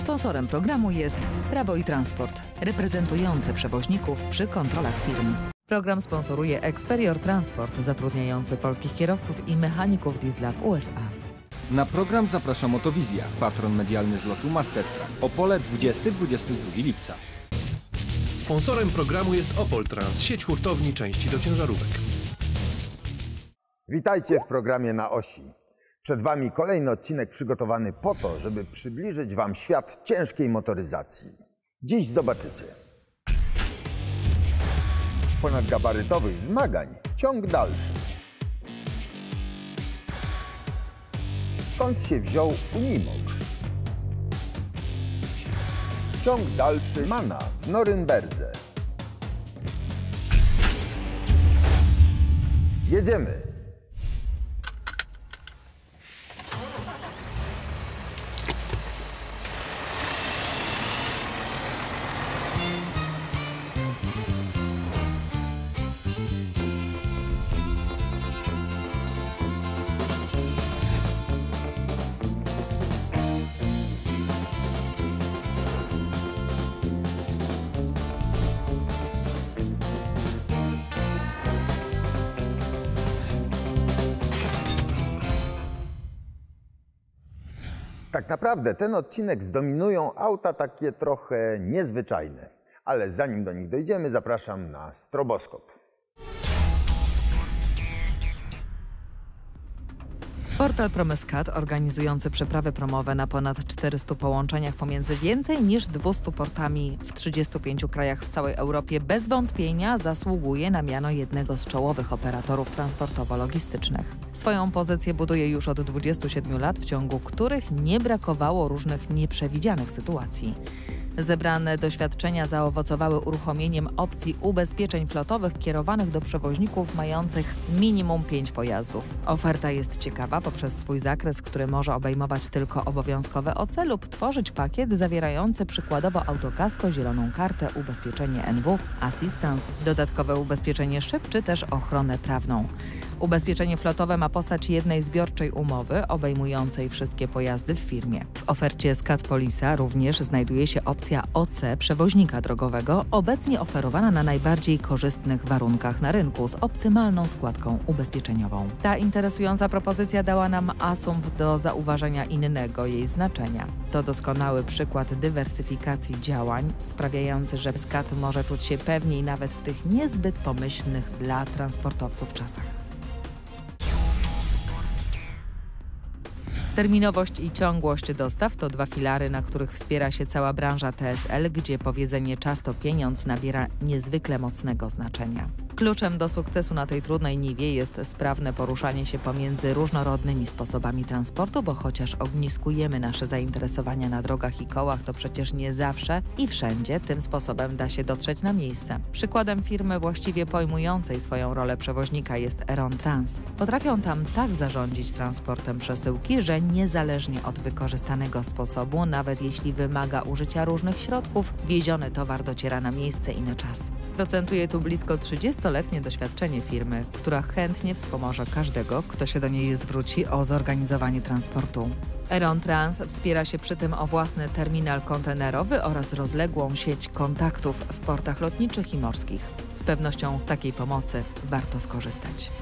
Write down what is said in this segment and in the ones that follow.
Sponsorem programu jest Prawo i Transport, reprezentujące przewoźników przy kontrolach firm. Program sponsoruje Experior Transport, zatrudniający polskich kierowców i mechaników diesla w USA. Na program zaprasza Motowizja, patron medialny z lotu Mastertrack. Opole 20-22 lipca. Sponsorem programu jest Opol Trans, sieć hurtowni części do ciężarówek. Witajcie w programie Na Osi. Przed Wami kolejny odcinek przygotowany po to, żeby przybliżyć Wam świat ciężkiej motoryzacji. Dziś zobaczycie. Ponadgabarytowych zmagań ciąg dalszy. Skąd się wziął Unimog? Ciąg dalszy Mana w Norymberdze. Jedziemy! Tak naprawdę ten odcinek zdominują auta takie trochę niezwyczajne. Ale zanim do nich dojdziemy, zapraszam na stroboskop. Portal Promyscat, organizujący przeprawy promowe na ponad 400 połączeniach pomiędzy więcej niż 200 portami w 35 krajach w całej Europie, bez wątpienia zasługuje na miano jednego z czołowych operatorów transportowo-logistycznych. Swoją pozycję buduje już od 27 lat, w ciągu których nie brakowało różnych nieprzewidzianych sytuacji. Zebrane doświadczenia zaowocowały uruchomieniem opcji ubezpieczeń flotowych kierowanych do przewoźników mających minimum 5 pojazdów. Oferta jest ciekawa poprzez swój zakres, który może obejmować tylko obowiązkowe OC lub tworzyć pakiet zawierający przykładowo autokasko, zieloną kartę, ubezpieczenie NW, assistance, dodatkowe ubezpieczenie szyb czy też ochronę prawną. Ubezpieczenie flotowe ma postać jednej zbiorczej umowy obejmującej wszystkie pojazdy w firmie. W ofercie Scat Polisa również znajduje się opcja OC przewoźnika drogowego, obecnie oferowana na najbardziej korzystnych warunkach na rynku z optymalną składką ubezpieczeniową. Ta interesująca propozycja dała nam asumpt do zauważenia innego jej znaczenia. To doskonały przykład dywersyfikacji działań, sprawiający, że Scat może czuć się pewniej nawet w tych niezbyt pomyślnych dla transportowców czasach. Terminowość i ciągłość dostaw to dwa filary, na których wspiera się cała branża TSL, gdzie powiedzenie czas to pieniądz nabiera niezwykle mocnego znaczenia. Kluczem do sukcesu na tej trudnej niwie jest sprawne poruszanie się pomiędzy różnorodnymi sposobami transportu, bo chociaż ogniskujemy nasze zainteresowania na drogach i kołach, to przecież nie zawsze i wszędzie tym sposobem da się dotrzeć na miejsce. Przykładem firmy właściwie pojmującej swoją rolę przewoźnika jest Eron Trans. Potrafią tam tak zarządzić transportem przesyłki, że niezależnie od wykorzystanego sposobu, nawet jeśli wymaga użycia różnych środków, wieziony towar dociera na miejsce i na czas. Procentuje tu blisko 30-letnie doświadczenie firmy, która chętnie wspomoże każdego, kto się do niej zwróci o zorganizowanie transportu. Eron Trans wspiera się przy tym o własny terminal kontenerowy oraz rozległą sieć kontaktów w portach lotniczych i morskich. Z pewnością z takiej pomocy warto skorzystać.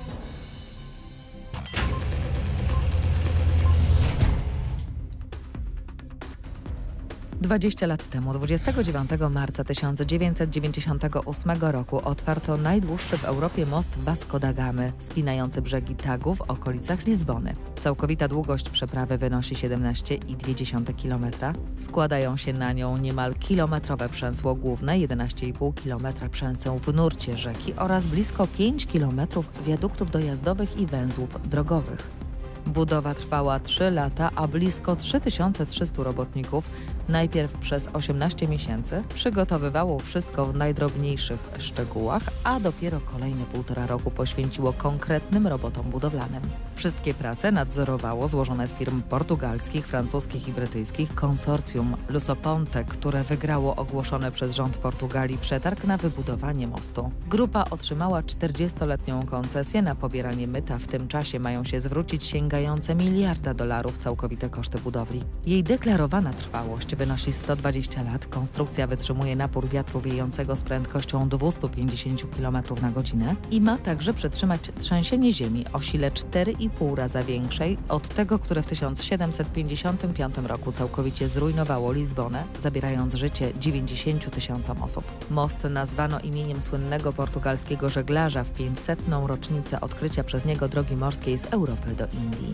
20 lat temu, 29 marca 1998 roku otwarto najdłuższy w Europie most Vasco da Gamy, spinający brzegi Tagu w okolicach Lizbony. Całkowita długość przeprawy wynosi 17,2 km. Składają się na nią niemal kilometrowe przęsło główne, 11,5 km przęseł w nurcie rzeki oraz blisko 5 km wiaduktów dojazdowych i węzłów drogowych. Budowa trwała 3 lata, a blisko 3300 robotników najpierw przez 18 miesięcy przygotowywało wszystko w najdrobniejszych szczegółach, a dopiero kolejne 1,5 roku poświęciło konkretnym robotom budowlanym. Wszystkie prace nadzorowało złożone z firm portugalskich, francuskich i brytyjskich konsorcjum Lusoponte, które wygrało ogłoszony przez rząd Portugalii przetarg na wybudowanie mostu. Grupa otrzymała 40-letnią koncesję na pobieranie myta. W tym czasie mają się zwrócić sięgające $1 miliarda całkowite koszty budowli. Jej deklarowana trwałość wynosi 120 lat. Konstrukcja wytrzymuje napór wiatru wiejącego z prędkością 250 km na godzinę i ma także przetrzymać trzęsienie ziemi o sile 4,5 raza większej od tego, które w 1755 roku całkowicie zrujnowało Lizbonę, zabierając życie 90 000 osób. Most nazwano imieniem słynnego portugalskiego żeglarza w 500. rocznicę odkrycia przez niego drogi morskiej z Europy do Indii.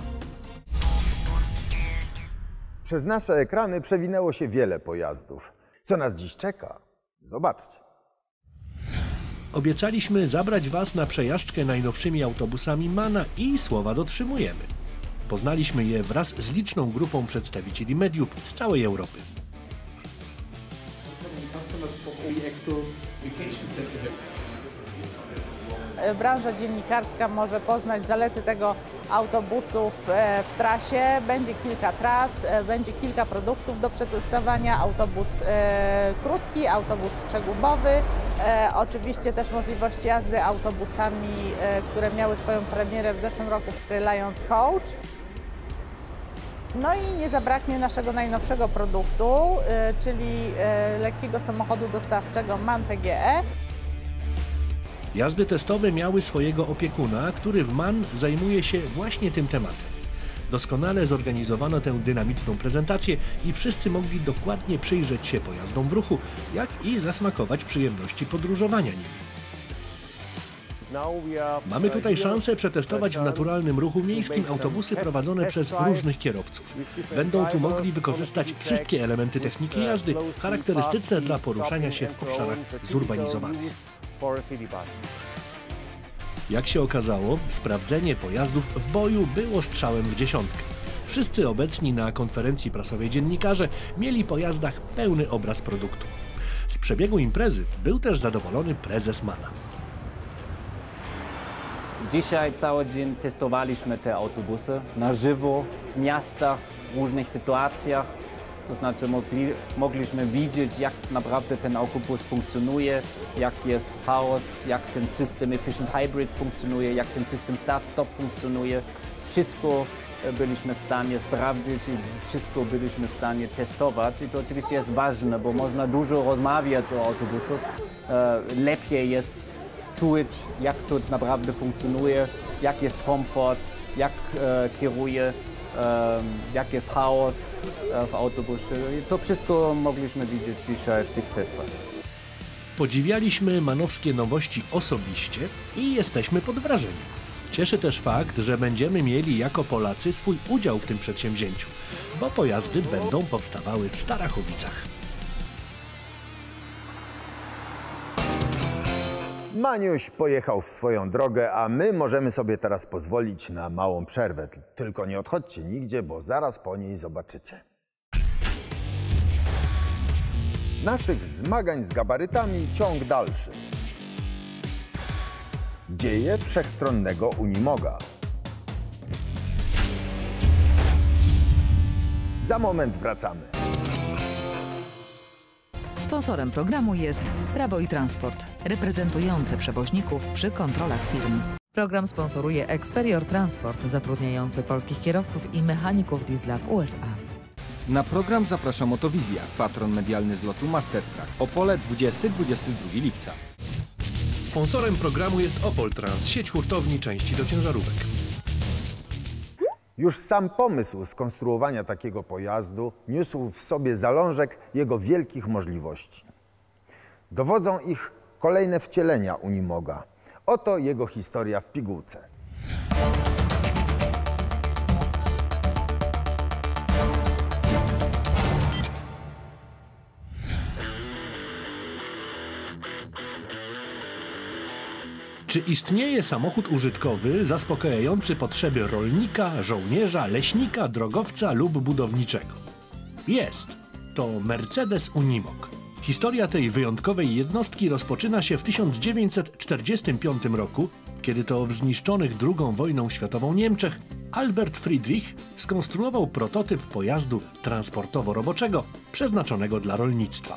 Przez nasze ekrany przewinęło się wiele pojazdów. Co nas dziś czeka? Zobaczcie. Obiecaliśmy zabrać Was na przejażdżkę najnowszymi autobusami MAN i słowa dotrzymujemy. Poznaliśmy je wraz z liczną grupą przedstawicieli mediów z całej Europy. Branża dziennikarska może poznać zalety tego autobusu w trasie. Będzie kilka tras, będzie kilka produktów do przetestowania. Autobus krótki, autobus przegubowy. Oczywiście też możliwość jazdy autobusami, które miały swoją premierę w zeszłym roku w Lions Coach. No i nie zabraknie naszego najnowszego produktu, czyli lekkiego samochodu dostawczego MAN TGE. Jazdy testowe miały swojego opiekuna, który w MAN zajmuje się właśnie tym tematem. Doskonale zorganizowano tę dynamiczną prezentację i wszyscy mogli dokładnie przyjrzeć się pojazdom w ruchu, jak i zasmakować przyjemności podróżowania nimi. Mamy tutaj szansę przetestować w naturalnym ruchu miejskim autobusy prowadzone przez różnych kierowców. Będą tu mogli wykorzystać wszystkie elementy techniki jazdy charakterystyczne dla poruszania się w obszarach zurbanizowanych. Jak się okazało, sprawdzenie pojazdów w boju było strzałem w dziesiątkę. Wszyscy obecni na konferencji prasowej dziennikarze mieli po jazdach pełny obraz produktu. Z przebiegu imprezy był też zadowolony prezes MAN-a. Dzisiaj cały dzień testowaliśmy te autobusy na żywo, w miastach, w różnych sytuacjach. To znaczy mogliśmy widzieć, jak naprawdę ten autobus funkcjonuje, jak jest chaos, jak ten system Efficient Hybrid funkcjonuje, jak ten system Start-Stop funkcjonuje. Wszystko byliśmy w stanie sprawdzić i wszystko byliśmy w stanie testować. I to oczywiście jest ważne, bo można dużo rozmawiać o autobusach. Lepiej jest czuć, jak to naprawdę funkcjonuje, jak jest komfort, jak kieruje, jak jest chaos w autobusie. To wszystko mogliśmy widzieć dzisiaj w tych testach. Podziwialiśmy manowskie nowości osobiście i jesteśmy pod wrażeniem. Cieszy też fakt, że będziemy mieli jako Polacy swój udział w tym przedsięwzięciu, bo pojazdy będą powstawały w Starachowicach. Maniuś pojechał w swoją drogę, a my możemy sobie teraz pozwolić na małą przerwę. Tylko nie odchodźcie nigdzie, bo zaraz po niej zobaczycie. Naszych zmagań z gabarytami ciąg dalszy. Dzieje wszechstronnego Unimoga. Za moment wracamy. Sponsorem programu jest Prawo i Transport, reprezentujące przewoźników przy kontrolach firm. Program sponsoruje Experior Transport, zatrudniający polskich kierowców i mechaników diesla w USA. Na program zaprasza Motowizja, patron medialny z lotu Mastertrack. Opole 20-22 lipca. Sponsorem programu jest Opol Trans, sieć hurtowni części do ciężarówek. Już sam pomysł skonstruowania takiego pojazdu niósł w sobie zalążek jego wielkich możliwości. Dowodzą ich kolejne wcielenia Unimoga. Oto jego historia w pigułce. Czy istnieje samochód użytkowy zaspokajający potrzeby rolnika, żołnierza, leśnika, drogowca lub budowniczego? Jest. To Mercedes Unimog. Historia tej wyjątkowej jednostki rozpoczyna się w 1945 roku, kiedy to w zniszczonych II wojną światową Niemczech Albert Friedrich skonstruował prototyp pojazdu transportowo-roboczego przeznaczonego dla rolnictwa.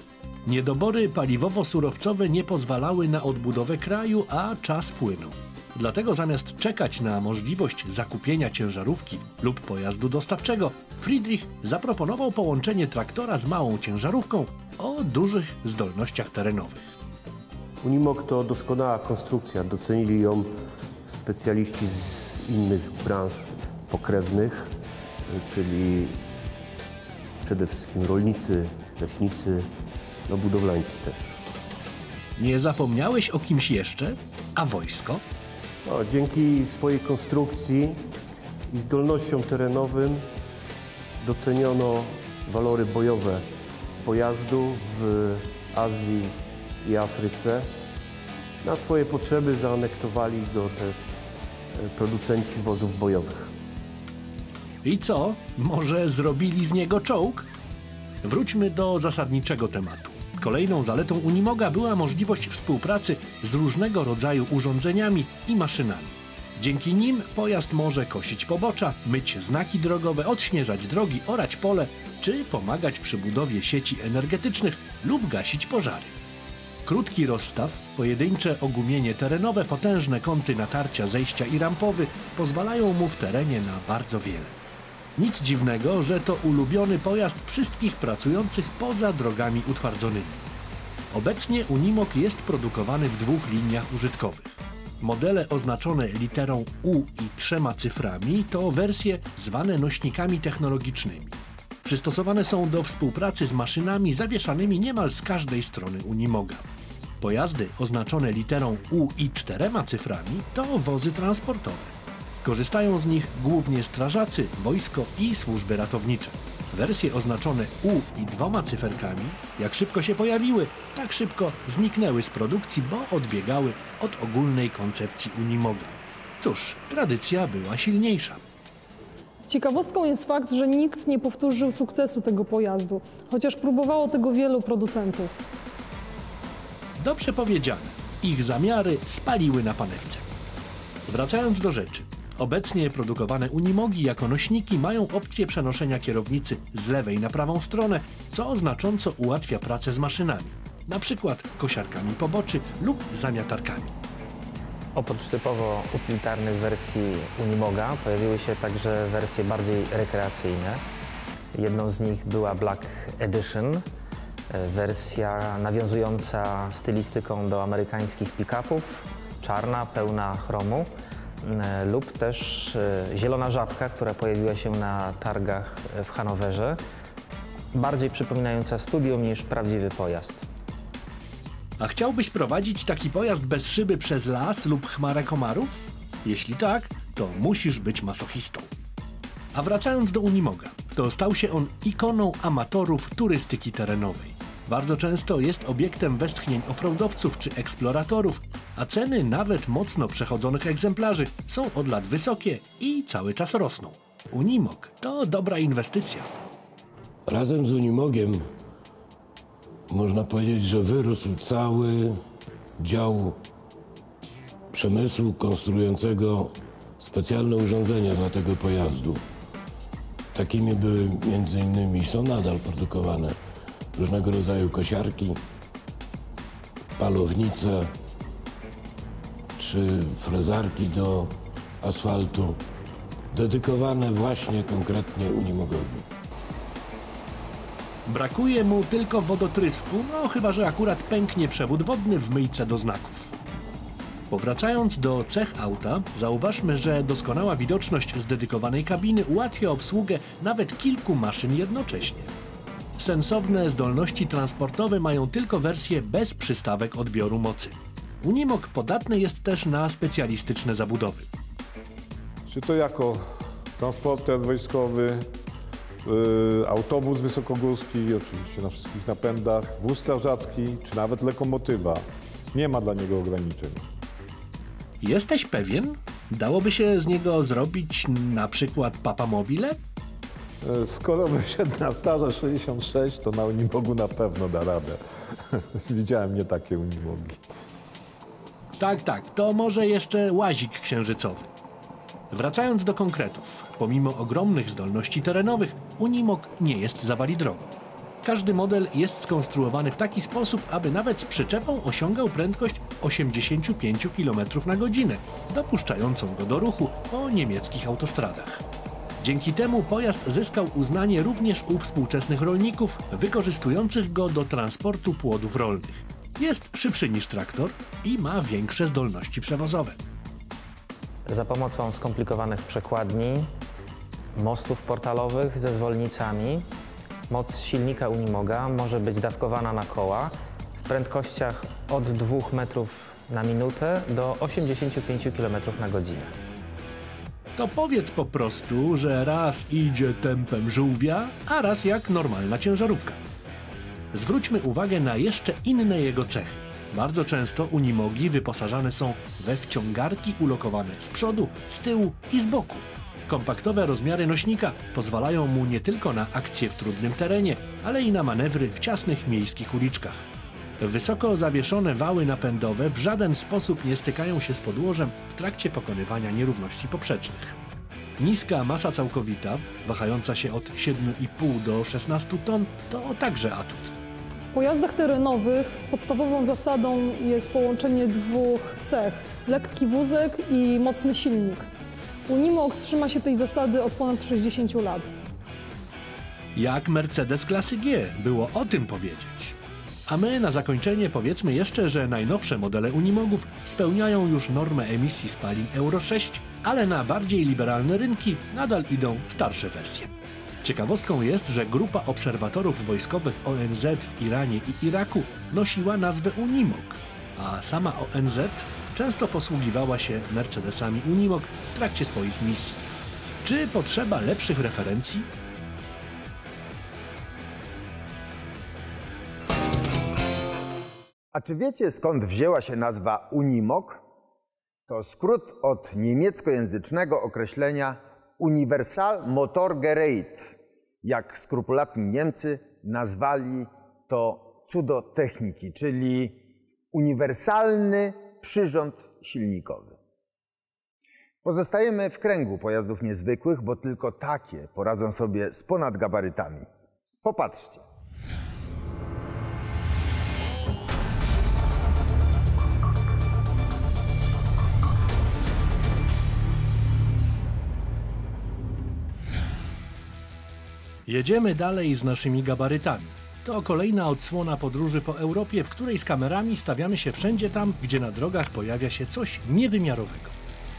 Niedobory paliwowo-surowcowe nie pozwalały na odbudowę kraju, a czas płynął. Dlatego zamiast czekać na możliwość zakupienia ciężarówki lub pojazdu dostawczego, Friedrich zaproponował połączenie traktora z małą ciężarówką o dużych zdolnościach terenowych. Unimog to doskonała konstrukcja. Docenili ją specjaliści z innych branż pokrewnych, czyli przede wszystkim rolnicy, leśnicy, no budowlańcy też. Nie zapomniałeś o kimś jeszcze? A wojsko? No, dzięki swojej konstrukcji i zdolnościom terenowym doceniono walory bojowe pojazdu w Azji i Afryce. Na swoje potrzeby zaanektowali go też producenci wozów bojowych. I co? Może zrobili z niego czołg? Wróćmy do zasadniczego tematu. Kolejną zaletą Unimoga była możliwość współpracy z różnego rodzaju urządzeniami i maszynami. Dzięki nim pojazd może kosić pobocza, myć znaki drogowe, odśnieżać drogi, orać pole, czy pomagać przy budowie sieci energetycznych lub gasić pożary. Krótki rozstaw, pojedyncze ogumienie terenowe, potężne kąty natarcia, zejścia i rampowy pozwalają mu w terenie na bardzo wiele. Nic dziwnego, że to ulubiony pojazd wszystkich pracujących poza drogami utwardzonymi. Obecnie Unimog jest produkowany w 2 liniach użytkowych. Modele oznaczone literą U i 3 cyframi to wersje zwane nośnikami technologicznymi. Przystosowane są do współpracy z maszynami zawieszanymi niemal z każdej strony Unimoga. Pojazdy oznaczone literą U i 4 cyframi to wozy transportowe. Korzystają z nich głównie strażacy, wojsko i służby ratownicze. Wersje oznaczone U i 2 cyferkami, jak szybko się pojawiły, tak szybko zniknęły z produkcji, bo odbiegały od ogólnej koncepcji Unimoga. Cóż, tradycja była silniejsza. Ciekawostką jest fakt, że nikt nie powtórzył sukcesu tego pojazdu, chociaż próbowało tego wielu producentów. Dobrze powiedziane. Ich zamiary spaliły na panewce. Wracając do rzeczy. Obecnie produkowane Unimogi jako nośniki mają opcję przenoszenia kierownicy z lewej na prawą stronę, co znacząco ułatwia pracę z maszynami, na przykład kosiarkami poboczy lub zamiatarkami. Oprócz typowo utylitarnych wersji Unimoga pojawiły się także wersje bardziej rekreacyjne. Jedną z nich była Black Edition, wersja nawiązująca stylistyką do amerykańskich pick-upów, czarna, pełna chromu, lub też zielona żabka, która pojawiła się na targach w Hanowerze, bardziej przypominająca studium niż prawdziwy pojazd. A chciałbyś prowadzić taki pojazd bez szyby przez las lub chmarę komarów? Jeśli tak, to musisz być masochistą. A wracając do Unimoga, to stał się on ikoną amatorów turystyki terenowej. Bardzo często jest obiektem westchnień offroadowców czy eksploratorów, a ceny nawet mocno przechodzonych egzemplarzy są od lat wysokie i cały czas rosną. Unimog to dobra inwestycja. Razem z Unimogiem można powiedzieć, że wyrósł cały dział przemysłu konstruującego specjalne urządzenia dla tego pojazdu. Takimi były między innymi, są nadal produkowane różnego rodzaju kosiarki, palownice czy frezarki do asfaltu, dedykowane właśnie konkretnie Unimogowi. Brakuje mu tylko wodotrysku, no chyba że akurat pęknie przewód wodny w myjce do znaków. Powracając do cech auta, zauważmy, że doskonała widoczność z dedykowanej kabiny ułatwia obsługę nawet kilku maszyn jednocześnie. Sensowne zdolności transportowe mają tylko wersje bez przystawek odbioru mocy. Unimog podatny jest też na specjalistyczne zabudowy. Czy to jako transporter wojskowy, autobus wysokogórski, oczywiście na wszystkich napędach, wóz strażacki, czy nawet lokomotywa. Nie ma dla niego ograniczeń. Jesteś pewien? Dałoby się z niego zrobić na przykład papamobile? Skoro wyszedł na staża 66, to na Unimogu na pewno da radę. Widziałem nie takie Unimogi. Tak, to może jeszcze łazik księżycowy. Wracając do konkretów, pomimo ogromnych zdolności terenowych, Unimog nie jest zawali drogą. Każdy model jest skonstruowany w taki sposób, aby nawet z przyczepą osiągał prędkość 85 km na godzinę, dopuszczającą go do ruchu po niemieckich autostradach. Dzięki temu pojazd zyskał uznanie również u współczesnych rolników wykorzystujących go do transportu płodów rolnych. Jest szybszy niż traktor i ma większe zdolności przewozowe. Za pomocą skomplikowanych przekładni, mostów portalowych ze zwolnicami, moc silnika Unimoga może być dawkowana na koła w prędkościach od 2 metrów na minutę do 85 km na godzinę. To powiedz po prostu, że raz idzie tempem żółwia, a raz jak normalna ciężarówka. Zwróćmy uwagę na jeszcze inne jego cechy. Bardzo często Unimogi wyposażane są we wciągarki ulokowane z przodu, z tyłu i z boku. Kompaktowe rozmiary nośnika pozwalają mu nie tylko na akcje w trudnym terenie, ale i na manewry w ciasnych miejskich uliczkach. Wysoko zawieszone wały napędowe w żaden sposób nie stykają się z podłożem w trakcie pokonywania nierówności poprzecznych. Niska masa całkowita, wahająca się od 7,5 do 16 ton, to także atut. W pojazdach terenowych podstawową zasadą jest połączenie dwóch cech: lekki wózek i mocny silnik. Unimog trzyma się tej zasady od ponad 60 lat. Jak Mercedes klasy G, było o tym powiedzieć. A my na zakończenie powiedzmy jeszcze, że najnowsze modele Unimogów spełniają już normę emisji spalin Euro 6, ale na bardziej liberalne rynki nadal idą starsze wersje. Ciekawostką jest, że grupa obserwatorów wojskowych ONZ w Iranie i Iraku nosiła nazwę Unimog, a sama ONZ często posługiwała się Mercedesami Unimog w trakcie swoich misji. Czy potrzeba lepszych referencji? A czy wiecie, skąd wzięła się nazwa Unimog? To skrót od niemieckojęzycznego określenia Universalmotorgerät. Jak skrupulatni Niemcy nazwali to cudo techniki, czyli uniwersalny przyrząd silnikowy. Pozostajemy w kręgu pojazdów niezwykłych, bo tylko takie poradzą sobie z ponadgabarytami. Popatrzcie. Jedziemy dalej z naszymi gabarytami. To kolejna odsłona podróży po Europie, w której z kamerami stawiamy się wszędzie tam, gdzie na drogach pojawia się coś niewymiarowego.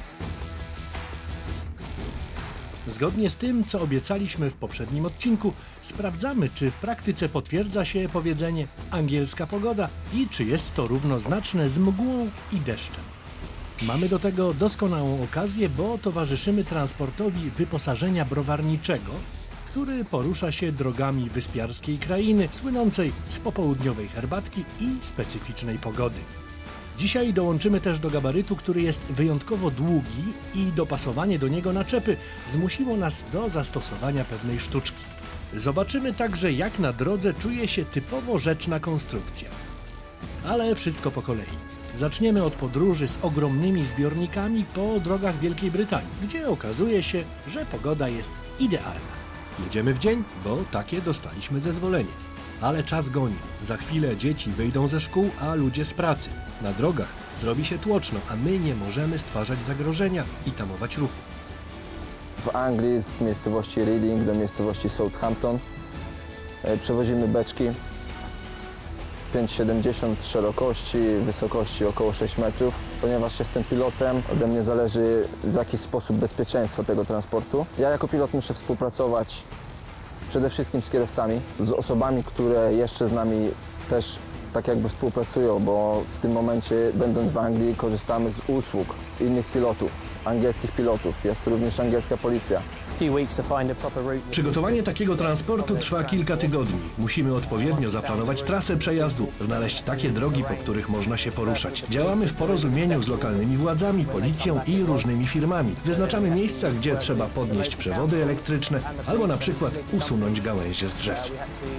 Zgodnie z tym, co obiecaliśmy w poprzednim odcinku, sprawdzamy, czy w praktyce potwierdza się powiedzenie angielska pogoda i czy jest to równoznaczne z mgłą i deszczem. Mamy do tego doskonałą okazję, bo towarzyszymy transportowi wyposażenia browarniczego, który porusza się drogami wyspiarskiej krainy, słynącej z popołudniowej herbatki i specyficznej pogody. Dzisiaj dołączymy też do gabarytu, który jest wyjątkowo długi i dopasowanie do niego naczepy zmusiło nas do zastosowania pewnej sztuczki. Zobaczymy także, jak na drodze czuje się typowo rzeczna konstrukcja. Ale wszystko po kolei. Zaczniemy od podróży z ogromnymi zbiornikami po drogach Wielkiej Brytanii, gdzie okazuje się, że pogoda jest idealna. Jedziemy w dzień, bo takie dostaliśmy zezwolenie. Ale czas goni. Za chwilę dzieci wyjdą ze szkół, a ludzie z pracy. Na drogach zrobi się tłoczno, a my nie możemy stwarzać zagrożenia i tamować ruchu. W Anglii z miejscowości Reading do miejscowości Southampton przewozimy beczki 5,70 szerokości, wysokości około 6 metrów. Ponieważ jestem pilotem, ode mnie zależy w jaki sposób bezpieczeństwo tego transportu. Ja jako pilot muszę współpracować przede wszystkim z kierowcami, z osobami, które jeszcze z nami też tak jakby współpracują, bo w tym momencie, będąc w Anglii, korzystamy z usług innych pilotów, angielskich pilotów. Jest również angielska policja. Przygotowanie takiego transportu trwa kilka tygodni. Musimy odpowiednio zaplanować trasę przejazdu, znaleźć takie drogi, po których można się poruszać. Działamy w porozumieniu z lokalnymi władzami, policją i różnymi firmami. Wyznaczamy miejsca, gdzie trzeba podnieść przewody elektryczne albo na przykład usunąć gałęzie z drzew.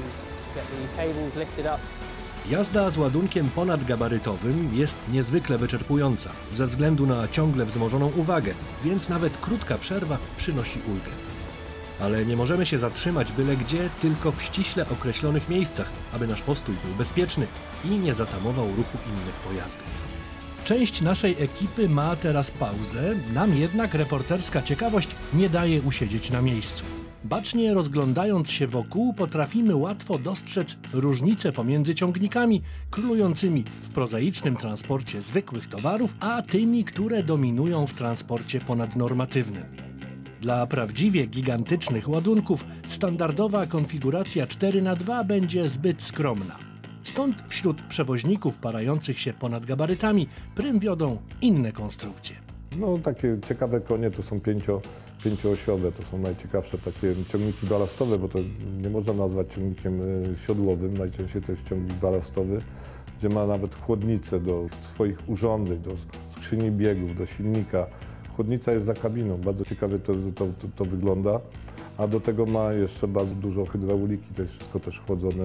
Jazda z ładunkiem ponadgabarytowym jest niezwykle wyczerpująca ze względu na ciągle wzmożoną uwagę, więc nawet krótka przerwa przynosi ulgę. Ale nie możemy się zatrzymać byle gdzie, tylko w ściśle określonych miejscach, aby nasz postój był bezpieczny i nie zatamował ruchu innych pojazdów. Część naszej ekipy ma teraz pauzę, nam jednak reporterska ciekawość nie daje usiedzieć na miejscu. Bacznie rozglądając się wokół, potrafimy łatwo dostrzec różnice pomiędzy ciągnikami królującymi w prozaicznym transporcie zwykłych towarów, a tymi, które dominują w transporcie ponadnormatywnym. Dla prawdziwie gigantycznych ładunków standardowa konfiguracja 4x2 będzie zbyt skromna. Stąd wśród przewoźników parających się ponad gabarytami prym wiodą inne konstrukcje. No takie ciekawe konie to są pięcioosiowe, to są najciekawsze takie ciągniki balastowe, bo to nie można nazwać ciągnikiem siodłowym, najczęściej to jest ciągnik balastowy, gdzie ma nawet chłodnicę do swoich urządzeń, do skrzyni biegów, do silnika. Chłodnica jest za kabiną, bardzo ciekawie to wygląda, a do tego ma jeszcze bardzo dużo hydrauliki, to jest wszystko też chłodzone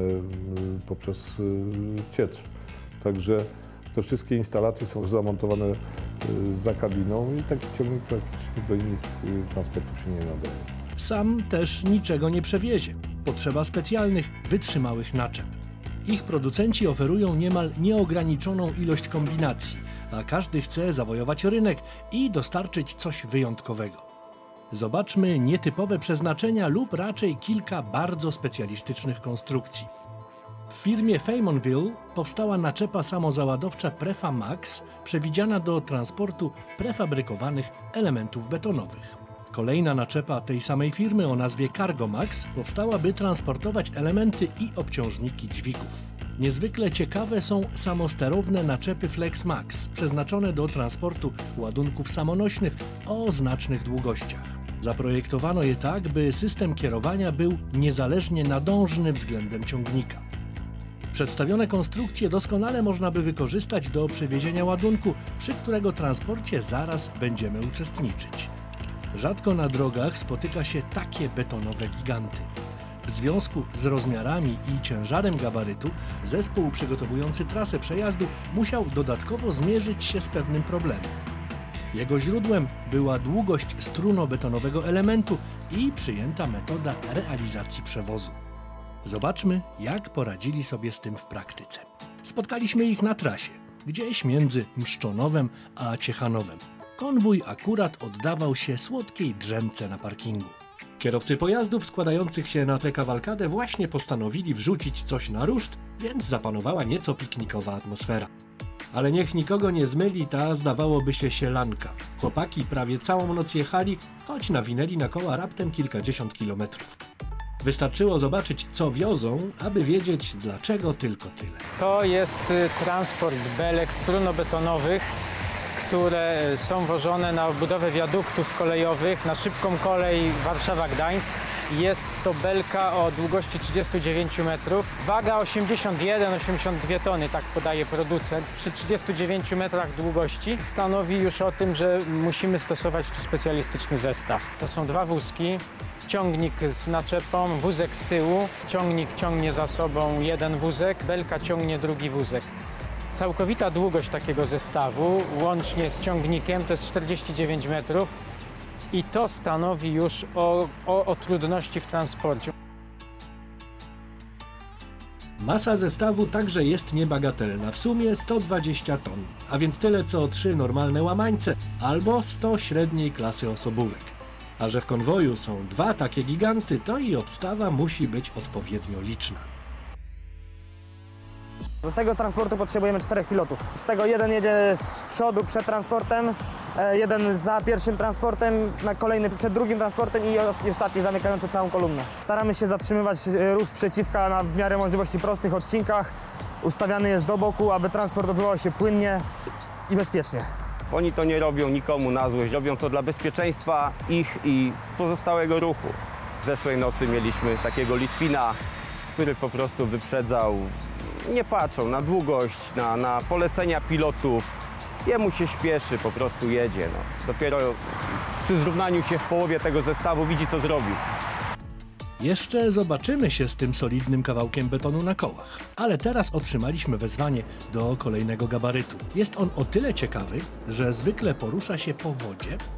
poprzez ciecz. Także te wszystkie instalacje są zamontowane za kabiną i taki ciągnik praktycznie do innych transportów się nie nadaje. Sam też niczego nie przewiezie. Potrzeba specjalnych, wytrzymałych naczep. Ich producenci oferują niemal nieograniczoną ilość kombinacji, a każdy chce zawojować rynek i dostarczyć coś wyjątkowego. Zobaczmy nietypowe przeznaczenia lub raczej kilka bardzo specjalistycznych konstrukcji. W firmie Faymonville powstała naczepa samozaładowcza Prefa Max, przewidziana do transportu prefabrykowanych elementów betonowych. Kolejna naczepa tej samej firmy o nazwie Cargo Max powstała, by transportować elementy i obciążniki dźwigów. Niezwykle ciekawe są samosterowne naczepy Flex Max, przeznaczone do transportu ładunków samonośnych o znacznych długościach. Zaprojektowano je tak, by system kierowania był niezależnie nadążny względem ciągnika. Przedstawione konstrukcje doskonale można by wykorzystać do przewiezienia ładunku, przy którego transporcie zaraz będziemy uczestniczyć. Rzadko na drogach spotyka się takie betonowe giganty. W związku z rozmiarami i ciężarem gabarytu zespół przygotowujący trasę przejazdu musiał dodatkowo zmierzyć się z pewnym problemem. Jego źródłem była długość strunobetonowego elementu i przyjęta metoda realizacji przewozu. Zobaczmy, jak poradzili sobie z tym w praktyce. Spotkaliśmy ich na trasie, gdzieś między Mszczonowem a Ciechanowem. Konwój akurat oddawał się słodkiej drzemce na parkingu. Kierowcy pojazdów składających się na tę kawalkadę właśnie postanowili wrzucić coś na ruszt, więc zapanowała nieco piknikowa atmosfera. Ale niech nikogo nie zmyli ta, zdawałoby się, sielanka. Chłopaki prawie całą noc jechali, choć nawinęli na koła raptem kilkadziesiąt kilometrów. Wystarczyło zobaczyć, co wiozą, aby wiedzieć, dlaczego tylko tyle. To jest transport belek strunobetonowych, które są wożone na budowę wiaduktów kolejowych na szybką kolej Warszawa-Gdańsk. Jest to belka o długości 39 metrów. Waga 81-82 tony, tak podaje producent. Przy 39 metrach długości stanowi już o tym, że musimy stosować tu specjalistyczny zestaw. To są dwa wózki. Ciągnik z naczepą, wózek z tyłu, ciągnik ciągnie za sobą jeden wózek, belka ciągnie drugi wózek. Całkowita długość takiego zestawu, łącznie z ciągnikiem, to jest 49 metrów i to stanowi już o trudności w transporcie. Masa zestawu także jest niebagatelna, w sumie 120 ton, a więc tyle co 3 normalne łamańce albo 100 średniej klasy osobówek. A że w konwoju są dwa takie giganty, to i obstawa musi być odpowiednio liczna. Do tego transportu potrzebujemy 4 pilotów. Z tego jeden jedzie z przodu przed transportem, jeden za pierwszym transportem, kolejny przed drugim transportem i ostatni zamykający całą kolumnę. Staramy się zatrzymywać ruch sprzeciwka na w miarę możliwości prostych odcinkach. Ustawiany jest do boku, aby transport odbywał się płynnie i bezpiecznie. Oni to nie robią nikomu na złość, robią to dla bezpieczeństwa ich i pozostałego ruchu. Zeszłej nocy mieliśmy takiego Litwina, który po prostu wyprzedzał, nie patrzą na długość, na polecenia pilotów. Jemu się śpieszy, po prostu jedzie. No. Dopiero przy zrównaniu się w połowie tego zestawu widzi, co zrobił. Jeszcze zobaczymy się z tym solidnym kawałkiem betonu na kołach. Ale teraz otrzymaliśmy wezwanie do kolejnego gabarytu. Jest on o tyle ciekawy, że zwykle porusza się po wodzie,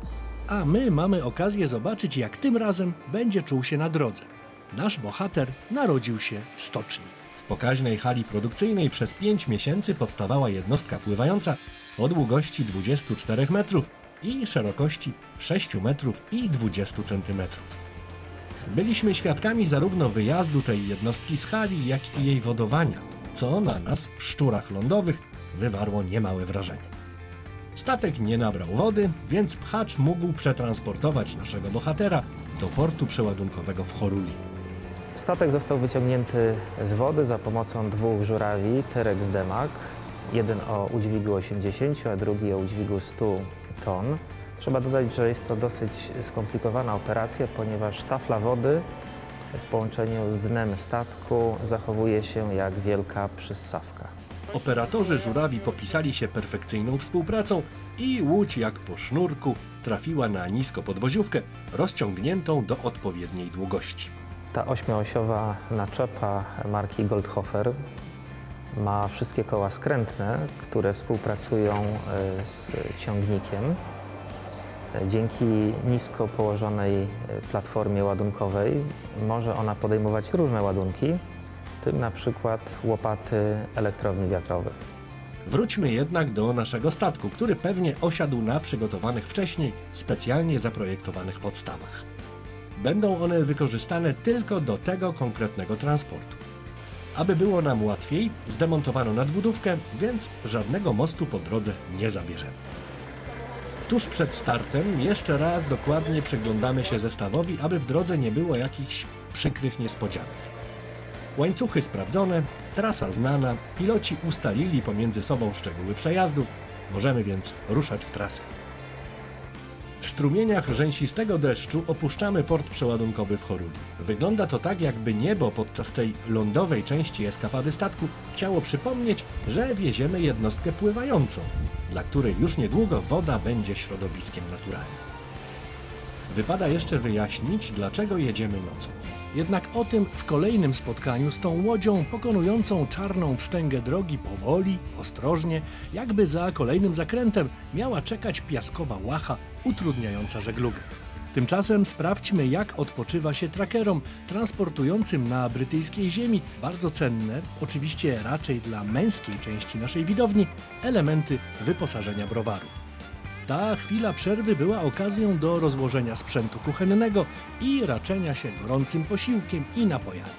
a my mamy okazję zobaczyć, jak tym razem będzie czuł się na drodze. Nasz bohater narodził się w stoczni. W pokaźnej hali produkcyjnej przez 5 miesięcy powstawała jednostka pływająca o długości 24 metrów i szerokości 6 metrów i 20 centymetrów. Byliśmy świadkami zarówno wyjazdu tej jednostki z hali, jak i jej wodowania, co na nas, szczurach lądowych, wywarło niemałe wrażenie. Statek nie nabrał wody, więc pchacz mógł przetransportować naszego bohatera do portu przeładunkowego w Choruli. Statek został wyciągnięty z wody za pomocą 2 żurawi Terex Demag. Jeden o udźwigu 80, a drugi o udźwigu 100 ton. Trzeba dodać, że jest to dosyć skomplikowana operacja, ponieważ tafla wody w połączeniu z dnem statku zachowuje się jak wielka przyssawka. Operatorzy żurawi popisali się perfekcyjną współpracą i łódź jak po sznurku trafiła na niskopodwoziówkę rozciągniętą do odpowiedniej długości. Ta 8-osiowa naczepa marki Goldhofer ma wszystkie koła skrętne, które współpracują z ciągnikiem. Dzięki nisko położonej platformie ładunkowej może ona podejmować różne ładunki, w tym na przykład łopaty elektrowni wiatrowych. Wróćmy jednak do naszego statku, który pewnie osiadł na przygotowanych wcześniej, specjalnie zaprojektowanych podstawach. Będą one wykorzystane tylko do tego konkretnego transportu. Aby było nam łatwiej, zdemontowano nadbudówkę, więc żadnego mostu po drodze nie zabierzemy. Tuż przed startem jeszcze raz dokładnie przyglądamy się zestawowi, aby w drodze nie było jakichś przykrych niespodzianek. Łańcuchy sprawdzone, trasa znana, piloci ustalili pomiędzy sobą szczegóły przejazdu, możemy więc ruszać w trasę. W strumieniach rzęsistego deszczu opuszczamy port przeładunkowy w Choruli. Wygląda to tak, jakby niebo podczas tej lądowej części eskapady statku chciało przypomnieć, że wieziemy jednostkę pływającą, dla której już niedługo woda będzie środowiskiem naturalnym. Wypada jeszcze wyjaśnić, dlaczego jedziemy nocą. Jednak o tym w kolejnym spotkaniu z tą łodzią pokonującą czarną wstęgę drogi powoli, ostrożnie, jakby za kolejnym zakrętem miała czekać piaskowa łacha utrudniająca żeglugę. Tymczasem sprawdźmy, jak odpoczywa się trackerom transportującym na brytyjskiej ziemi bardzo cenne, oczywiście raczej dla męskiej części naszej widowni, elementy wyposażenia browaru. Ta chwila przerwy była okazją do rozłożenia sprzętu kuchennego i raczenia się gorącym posiłkiem i napojami.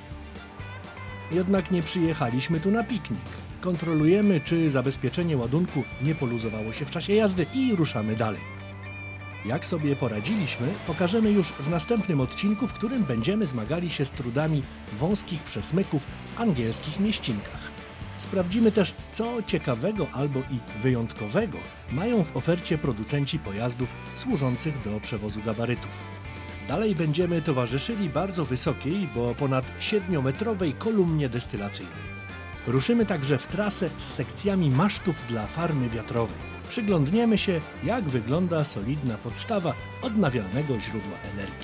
Jednak nie przyjechaliśmy tu na piknik. Kontrolujemy, czy zabezpieczenie ładunku nie poluzowało się w czasie jazdy i ruszamy dalej. Jak sobie poradziliśmy, pokażemy już w następnym odcinku, w którym będziemy zmagali się z trudami wąskich przesmyków w angielskich mieścinkach. Sprawdzimy też, co ciekawego albo i wyjątkowego mają w ofercie producenci pojazdów służących do przewozu gabarytów. Dalej będziemy towarzyszyli bardzo wysokiej, bo ponad 7-metrowej kolumnie destylacyjnej. Ruszymy także w trasę z sekcjami masztów dla farmy wiatrowej. Przyglądniemy się, jak wygląda solidna podstawa odnawialnego źródła energii.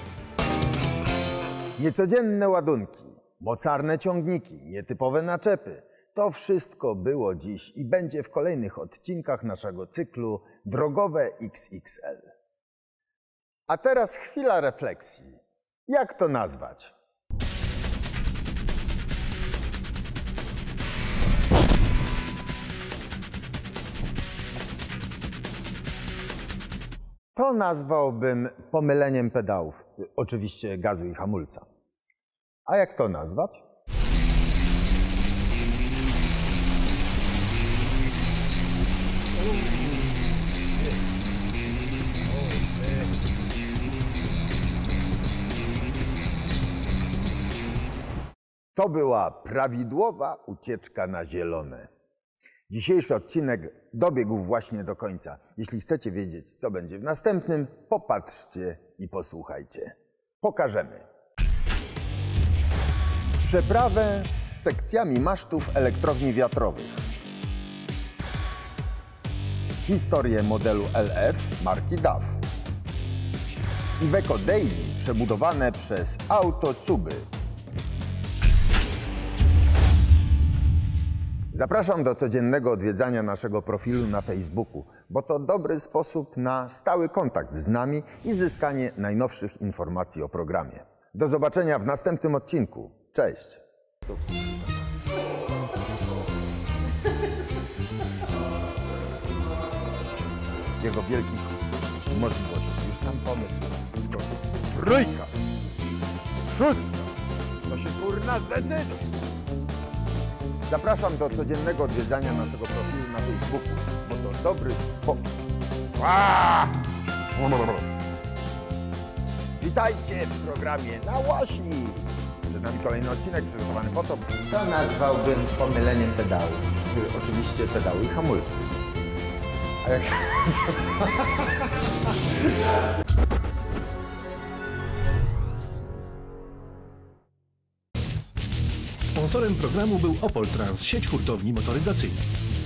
Niecodzienne ładunki, mocarne ciągniki, nietypowe naczepy. To wszystko było dziś i będzie w kolejnych odcinkach naszego cyklu Drogowe XXL. A teraz chwila refleksji. Jak to nazwać? To nazwałbym pomyleniem pedałów, oczywiście gazu i hamulca. A jak to nazwać? To była prawidłowa ucieczka na zielone. Dzisiejszy odcinek dobiegł właśnie do końca. Jeśli chcecie wiedzieć, co będzie w następnym, popatrzcie i posłuchajcie. Pokażemy. Przeprawę z sekcjami masztów elektrowni wiatrowych. Historię modelu LF marki DAF. Iveco Daily przebudowane przez Autocuby. Zapraszam do codziennego odwiedzania naszego profilu na Facebooku, bo to dobry sposób na stały kontakt z nami i zyskanie najnowszych informacji o programie. Do zobaczenia w następnym odcinku. Cześć! Jego wielkich możliwości. Już sam pomysł jest trójka, szóstka. To się kurna zdecyduj. Zapraszam do codziennego odwiedzania naszego profilu na Facebooku, bo to dobry Witajcie w programie Na Łośni. Przed nami kolejny odcinek przygotowany po to. To nazwałbym pomyleniem pedału. Oczywiście pedały i hamulce. A jak... Sponsorem programu był Opol Trans, sieć hurtowni motoryzacyjnych.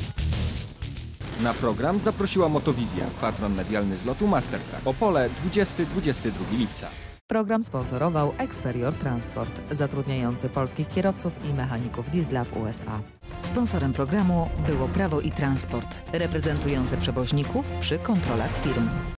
Na program zaprosiła Motowizja, patron medialny zlotu Mastercard. Opole 20-22 lipca. Program sponsorował Experior Transport, zatrudniający polskich kierowców i mechaników diesla w USA. Sponsorem programu było Prawo i Transport, reprezentujące przewoźników przy kontrolach firm.